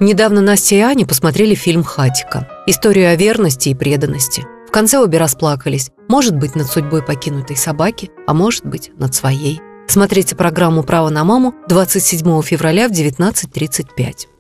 Недавно Настя и Аня посмотрели фильм «Хатико». Историю о верности и преданности. В конце обе расплакались. Может быть, над судьбой покинутой собаки, а может быть, над своей. Смотрите программу «Право на маму» 27 февраля в 19:35.